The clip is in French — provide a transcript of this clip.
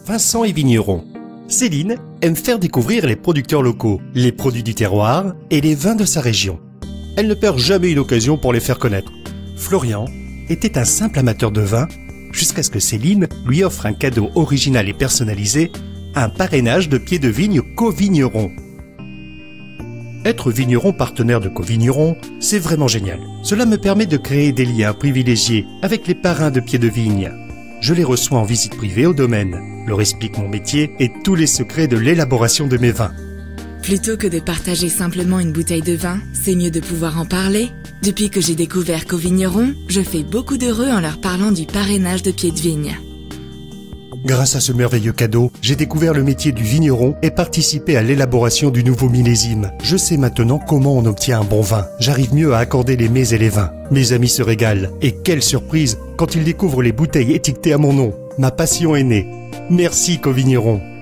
Vincent est vigneron. Céline aime faire découvrir les producteurs locaux, les produits du terroir et les vins de sa région. Elle ne perd jamais une occasion pour les faire connaître. Florian était un simple amateur de vin jusqu'à ce que Céline lui offre un cadeau original et personnalisé, un parrainage de pieds de vigne co-vigneron. Être vigneron partenaire de co-vigneron, c'est vraiment génial. Cela me permet de créer des liens privilégiés avec les parrains de pieds de vigne. Je les reçois en visite privée au domaine, leur explique mon métier et tous les secrets de l'élaboration de mes vins. Plutôt que de partager simplement une bouteille de vin, c'est mieux de pouvoir en parler. Depuis que j'ai découvert co-vigneron, je fais beaucoup d'heureux en leur parlant du parrainage de pieds de vigne. Grâce à ce merveilleux cadeau, j'ai découvert le métier du vigneron et participé à l'élaboration du nouveau millésime. Je sais maintenant comment on obtient un bon vin. J'arrive mieux à accorder les mets et les vins. Mes amis se régalent. Et quelle surprise quand ils découvrent les bouteilles étiquetées à mon nom. Ma passion est née. Merci co-vigneron.